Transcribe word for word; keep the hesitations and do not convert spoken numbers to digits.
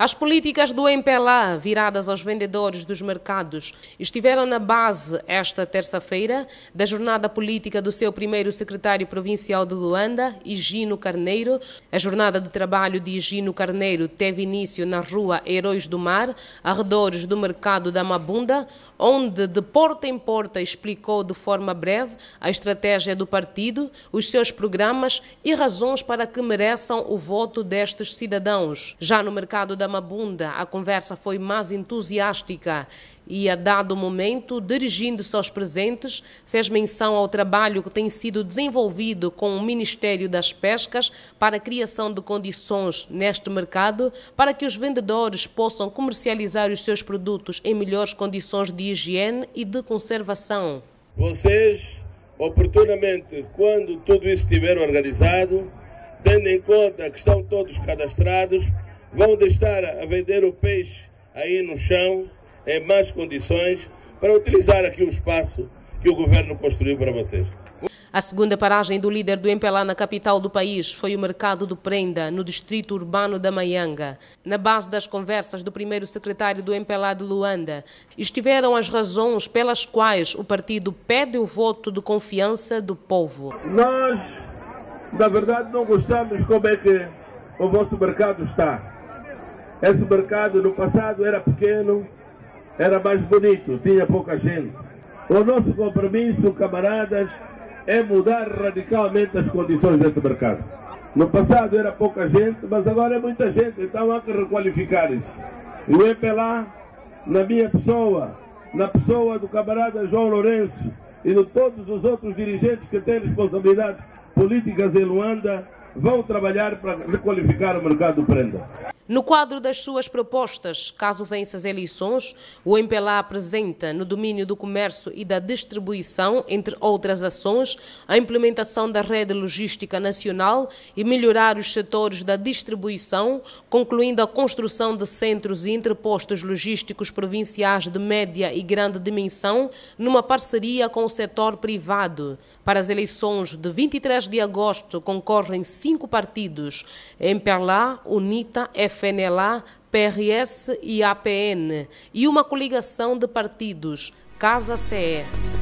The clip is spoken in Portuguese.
As políticas do M P L A, viradas aos vendedores dos mercados, estiveram na base esta terça-feira da jornada política do seu primeiro secretário provincial de Luanda, Higino Carneiro. A jornada de trabalho de Higino Carneiro teve início na rua Heróis do Mar, arredores do mercado da Mabunda, onde de porta em porta explicou de forma breve a estratégia do partido, os seus programas e razões para que mereçam o voto destes cidadãos. Já no mercado da Mabunda, a conversa foi mais entusiástica e, a dado momento, dirigindo-se aos presentes, fez menção ao trabalho que tem sido desenvolvido com o Ministério das Pescas para a criação de condições neste mercado para que os vendedores possam comercializar os seus produtos em melhores condições de higiene e de conservação. Vocês, oportunamente, quando tudo isso estiver organizado, tendo em conta que estão todos cadastrados, vão estar a vender o peixe aí no chão, em más condições, para utilizar aqui o espaço que o governo construiu para vocês. A segunda paragem do líder do M P L A na capital do país foi o mercado do Prenda, no distrito urbano da Maianga. Na base das conversas do primeiro secretário do M P L A de Luanda, estiveram as razões pelas quais o partido pede o voto de confiança do povo. Nós, na verdade, não gostamos como é que o vosso mercado está. Esse mercado no passado era pequeno, era mais bonito, tinha pouca gente. O nosso compromisso, camaradas, é mudar radicalmente as condições desse mercado. No passado era pouca gente, mas agora é muita gente, então há que requalificar isso. E o M P L A, na minha pessoa, na pessoa do camarada João Lourenço e de todos os outros dirigentes que têm responsabilidades políticas em Luanda, vão trabalhar para requalificar o mercado do Prenda. No quadro das suas propostas, caso vença as eleições, o M P L A apresenta, no domínio do comércio e da distribuição, entre outras ações, a implementação da rede logística nacional e melhorar os setores da distribuição, concluindo a construção de centros e interpostos logísticos provinciais de média e grande dimensão, numa parceria com o setor privado. Para as eleições de vinte e três de agosto concorrem cinco partidos: M P L A, UNITA, F N L A, P R S e A P N, e uma coligação de partidos, Casa C E.